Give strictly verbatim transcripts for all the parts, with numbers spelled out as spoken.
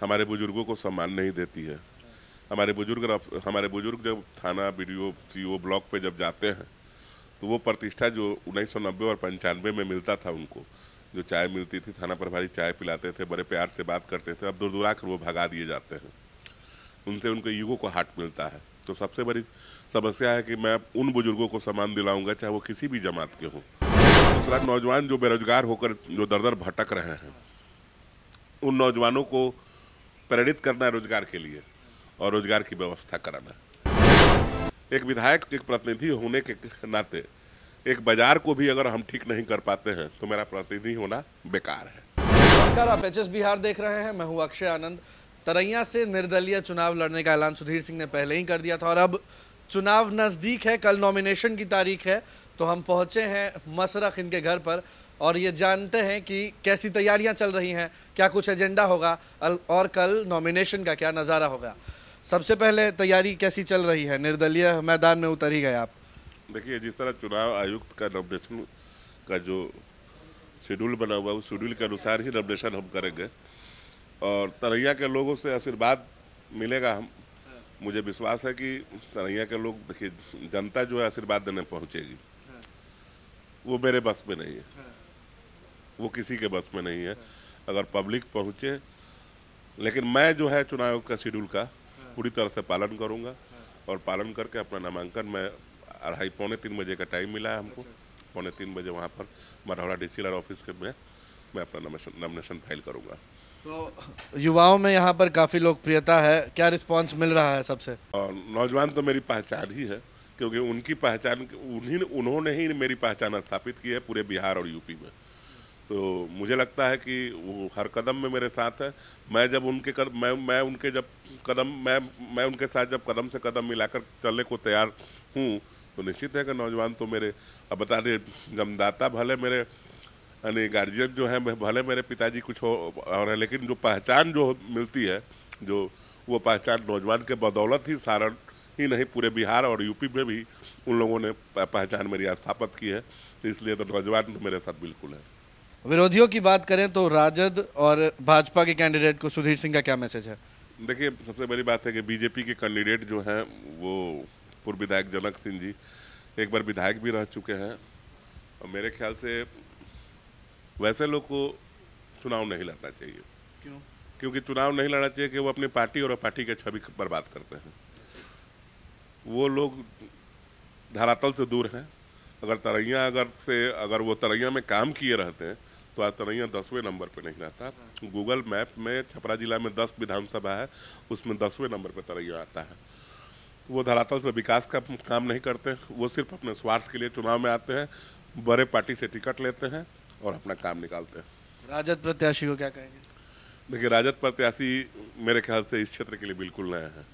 हमारे बुजुर्गों को सम्मान नहीं देती है। हमारे बुजुर्ग हमारे बुजुर्ग जब थाना बीडीओ सीओ ब्लॉक पे जब जाते हैं तो वो प्रतिष्ठा जो उन्नीस सौ नब्बे और पंचानवे में मिलता था उनको, जो चाय मिलती थी, थाना प्रभारी चाय पिलाते थे, बड़े प्यार से बात करते थे, अब दूर दूरा कर वो भगा दिए जाते हैं। उनसे उनके ईगो को हाथ मिलता है। तो सबसे बड़ी समस्या है कि मैं उन बुजुर्गों को सम्मान दिलाऊंगा चाहे वो किसी भी जमात के हों। दूसरा, नौजवान जो बेरोजगार होकर जो दर दर भटक रहे हैं, उन नौजवानों को प्रेरित करना है रोजगार के लिए और रोजगार की व्यवस्था कराना। एक विधायक, एक प्रतिनिधि होने के नाते एक बाजार को भी अगर हम ठीक नहीं कर पाते हैं तो मेरा प्रतिनिधि होना बेकार है। नमस्कार, आप एच एस बिहार देख रहे हैं। मैं हूं अक्षय आनंद। तरैया से निर्दलीय चुनाव लड़ने का ऐलान सुधीर सिंह ने पहले ही कर दिया था और अब चुनाव नज़दीक है, कल नॉमिनेशन की तारीख है, तो हम पहुंचे हैं मसरख इनके घर पर और ये जानते हैं कि कैसी तैयारियां चल रही हैं, क्या कुछ एजेंडा होगा और कल नॉमिनेशन का क्या नज़ारा होगा। सबसे पहले तैयारी कैसी चल रही है? निर्दलीय मैदान में उतर ही गए आप। देखिए, जिस तरह चुनाव आयुक्त का नॉमिनेशन का जो शेड्यूल बना हुआ है उस शेड्यूल के अनुसार ही नॉमिनेशन हम करेंगे और तरैया के लोगों से आशीर्वाद मिलेगा। हम मुझे विश्वास है कि तरैया के लोग, देखिए, जनता जो है आशीर्वाद देने पहुंचेगी, वो मेरे बस में नहीं है, वो किसी के बस में नहीं है। अगर पब्लिक पहुंचे, लेकिन मैं जो है चुनाव का शेड्यूल का पूरी तरह से पालन करूंगा और पालन करके अपना नामांकन, मैं अढ़ाई पौने तीन बजे का टाइम मिला है हमको, पौने तीन बजे वहाँ पर मढ़ौरा डीसीएलआर ऑफिस के में मैं अपना नॉमिनेशन फाइल करूँगा। तो युवाओं में यहाँ पर काफ़ी लोकप्रियता है, क्या रिस्पांस मिल रहा है सबसे? और नौजवान तो मेरी पहचान ही है, क्योंकि उनकी पहचान उन्हीं उन्होंने ही मेरी पहचान स्थापित की है पूरे बिहार और यूपी में। तो मुझे लगता है कि वो हर कदम में मेरे साथ है। मैं जब उनके कदम मैं मैं उनके जब कदम मैं मैं उनके साथ जब कदम से कदम मिलाकर चलने को तैयार हूँ तो निश्चित है कि नौजवान तो मेरे, अब बता दें, जन्मदाता भले मेरे यानी गार्जियन जो है भले मेरे पिताजी कुछ हो और है, लेकिन जो पहचान जो मिलती है, जो वो पहचान नौजवान के बदौलत ही सारण ही नहीं पूरे बिहार और यूपी में भी उन लोगों ने पहचान मेरी स्थापित की है। तो इसलिए तो नौजवान मेरे साथ बिल्कुल है। विरोधियों की बात करें तो राजद और भाजपा के कैंडिडेट को सुधीर सिंह का क्या मैसेज है? देखिए, सबसे बड़ी बात है कि बीजेपी के कैंडिडेट जो हैं वो पूर्व विधायक जनक सिंह जी एक बार विधायक भी रह चुके हैं और मेरे ख्याल से वैसे लोग को चुनाव नहीं लड़ना चाहिए। क्यों? क्योंकि चुनाव नहीं लड़ना चाहिए कि वो अपनी पार्टी और पार्टी के छवि बर्बाद करते हैं। वो लोग धरातल से दूर हैं। अगर तरैया अगर से अगर वो तरैया में काम किए रहते हैं तो आज तरैया दसवें नंबर पे नहीं रहता। गूगल मैप में छपरा जिला में दस विधानसभा है, उसमें दसवें नंबर पे तरैया आता है। तो वो धरातल से विकास का काम नहीं करते, वो सिर्फ अपने स्वार्थ के लिए चुनाव में आते हैं, बड़े पार्टी से टिकट लेते हैं और अपना काम निकालते हैं। राजद प्रत्याशी को क्या कहेंगे? देखिए, राजद प्रत्याशी मेरे ख्याल से इस क्षेत्र के लिए बिल्कुल नया है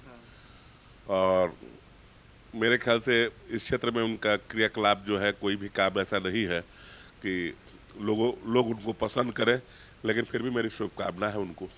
और मेरे ख्याल से इस क्षेत्र में उनका क्रियाकलाप जो है, कोई भी काम ऐसा नहीं है कि लोगों लोग उनको पसंद करें, लेकिन फिर भी मेरी शुभकामना है उनको।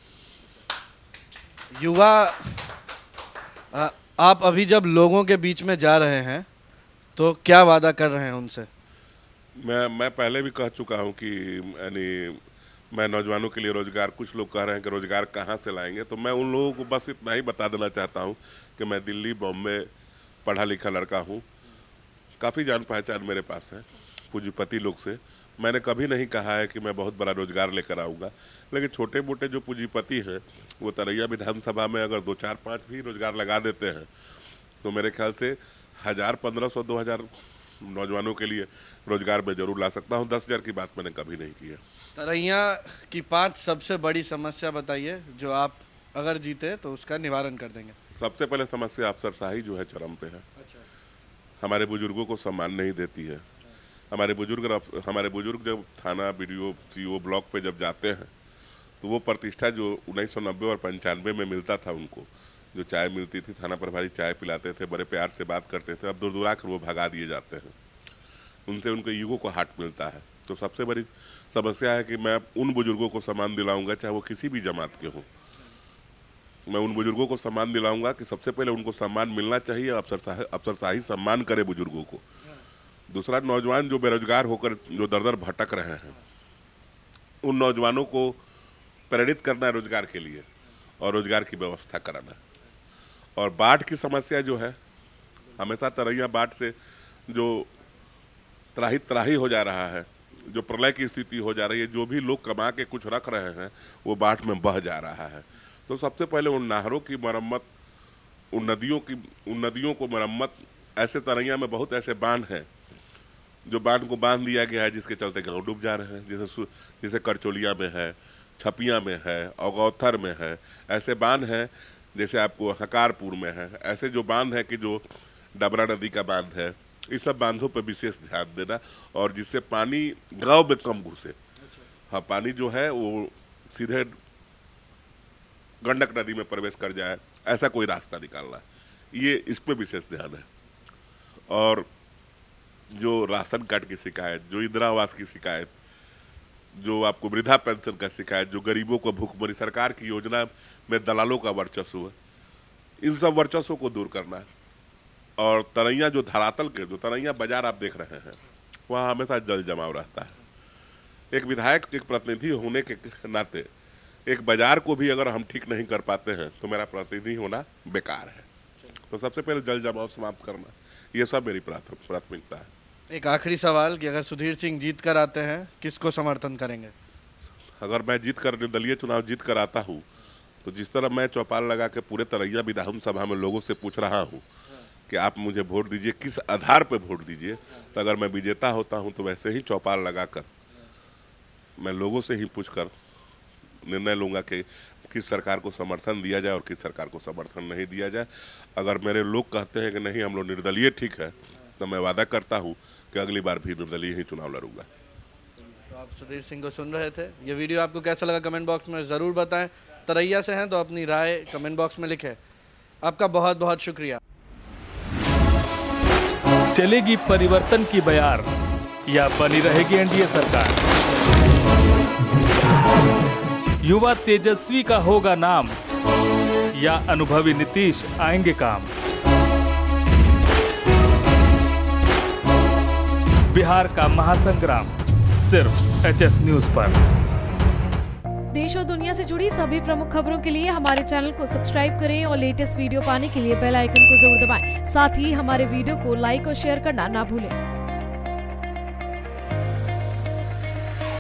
युवा, आ, आप अभी जब लोगों के बीच में जा रहे हैं तो क्या वादा कर रहे हैं उनसे? मैं मैं पहले भी कह चुका हूं कि यानी मैं नौजवानों के लिए रोजगार, कुछ लोग कह रहे हैं कि रोजगार कहां से लाएंगे, तो मैं उन लोगों को बस इतना ही बता देना चाहता हूं कि मैं दिल्ली बॉम्बे पढ़ा लिखा लड़का हूं, काफ़ी जान पहचान मेरे पास है पूंजीपति लोग से। मैंने कभी नहीं कहा है कि मैं बहुत बड़ा रोजगार लेकर आऊँगा, लेकिन छोटे मोटे जो पूंजीपति हैं वो तरैया विधानसभा में अगर दो चार पाँच भी रोजगार लगा देते हैं तो मेरे ख्याल से हज़ार पंद्रह सौ दो हज़ार नौजवानों के लिए रोजगार में जरूर ला सकता हूँ। दस हज़ार की बात मैंने कभी नहीं की है। तरैया की पांच सबसे बड़ी समस्या बताइए जो आप अगर जीते तो उसका निवारण कर देंगे। सबसे पहले समस्या अफसरशाही जो है चरम पे है। अच्छा। हमारे बुजुर्गों को सम्मान नहीं देती है। हमारे बुजुर्ग हमारे बुजुर्ग जब थाना बीडीओ सीओ ब्लॉक पे जब जाते हैं तो वो प्रतिष्ठा जो उन्नीस सौ नब्बे और पंचानवे में मिलता था उनको, जो चाय मिलती थी, थाना प्रभारी चाय पिलाते थे, बड़े प्यार से बात करते थे, अब दूर दूरा कर वो भगा दिए जाते हैं। उनसे उनके ईगो को हाथ मिलता है। तो सबसे बड़ी समस्या है कि मैं उन बुजुर्गों को सम्मान दिलाऊंगा चाहे वो किसी भी जमात के हों। मैं उन बुजुर्गों को सम्मान दिलाऊंगा कि सबसे पहले उनको सम्मान मिलना चाहिए, अफसरशाही अफसरशाही सम्मान करे बुजुर्गों को। दूसरा, नौजवान जो बेरोजगार होकर जो दर दर भटक रहे हैं, उन नौजवानों को प्रेरित करना है रोजगार के लिए और रोजगार की व्यवस्था कराना। और बाढ़ की समस्या जो है, हमेशा तरैया बाढ़ से जो त्राही त्राही हो जा रहा है, जो प्रलय की स्थिति हो जा रही है, जो भी लोग कमा के कुछ रख रहे हैं वो बाढ़ में बह जा रहा है। तो सबसे पहले उन नहरों की मरम्मत, उन नदियों की उन नदियों को मरम्मत, ऐसे तरैया में बहुत ऐसे बांध हैं जो बांध को बांध दिया गया है जिसके चलते गांव डूब जा रहे हैं, जैसे जैसे करचोलिया में है, छपिया में है, औगौथर में है, ऐसे बांध हैं, जैसे आपको हकारपुर में है, ऐसे जो बांध है कि जो डबरा नदी का बांध है, इस सब बांधों पर विशेष ध्यान देना और जिससे पानी गांव में कम घुसे। हाँ, पानी जो है वो सीधे गंडक नदी में प्रवेश कर जाए, ऐसा कोई रास्ता निकालना, ये इस पे विशेष ध्यान है। और जो राशन कार्ड की शिकायत, जो इंदिरा आवास की शिकायत, जो आपको वृद्धा पेंशन का शिकायत, जो गरीबों को भूखमरी, सरकार की योजना में दलालों का वर्चस्व है, इन सब वर्चस्व को दूर करना है। और तरैया जो धरातल के, जो तरैया बाजार आप देख रहे हैं, वहाँ हमेशा जल जमाव रहता है। एक विधायक, एक प्रतिनिधि होने के नाते एक बाजार को भी अगर हम ठीक नहीं कर पाते हैं तो मेरा प्रतिनिधि होना बेकार है। तो सबसे पहले जल जमाव समाप्त करना, ये सब मेरी प्राथमिकता है। एक आखिरी सवाल कि अगर सुधीर सिंह जीत कर आते हैं, किसको समर्थन करेंगे? अगर मैं जीत कर, निर्दलीय चुनाव जीत कर आता हूँ, तो जिस तरह मैं चौपाल लगा के पूरे तरैया विधानसभा में लोगों से पूछ रहा हूँ कि आप मुझे वोट दीजिए, किस आधार पर वोट दीजिए, तो अगर मैं विजेता होता हूँ तो वैसे ही चौपाल लगाकर मैं लोगों से ही पूछकर निर्णय लूँगा कि किस सरकार को समर्थन दिया जाए और किस सरकार को समर्थन नहीं दिया जाए। अगर मेरे लोग कहते हैं कि नहीं, हम लोग निर्दलीय ठीक है, तो मैं वादा करता हूँ कि अगली बार भी निर्दलीय ही चुनाव लड़ूंगा। तो आप सुधीर सिंह को सुन रहे थे। ये वीडियो आपको कैसा लगा कमेंट बॉक्स में ज़रूर बताएं। तरैया से हैं तो अपनी राय कमेंट बॉक्स में लिखें। आपका बहुत बहुत शुक्रिया। चलेगी परिवर्तन की बयार या बनी रहेगी एनडीए सरकार? युवा तेजस्वी का होगा नाम या अनुभवी नीतीश आएंगे काम? बिहार का महासंग्राम सिर्फ एच एस न्यूज पर। देश और दुनिया से जुड़ी सभी प्रमुख खबरों के लिए हमारे चैनल को सब्सक्राइब करें और लेटेस्ट वीडियो पाने के लिए बेल आइकन को जरूर दबाएं। साथ ही हमारे वीडियो को लाइक और शेयर करना ना भूलें।